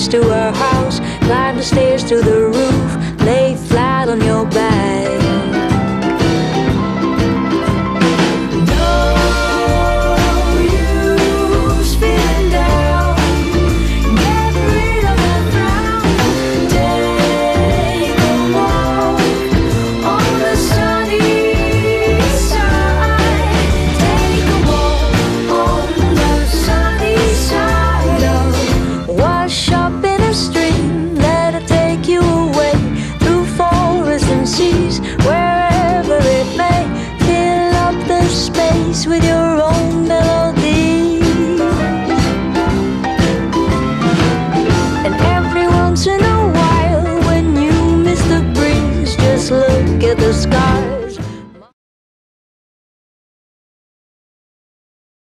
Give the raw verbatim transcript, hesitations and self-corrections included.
to our house, climb the stairs to the roof, lay flat on your back. Wherever it may, fill up the space with your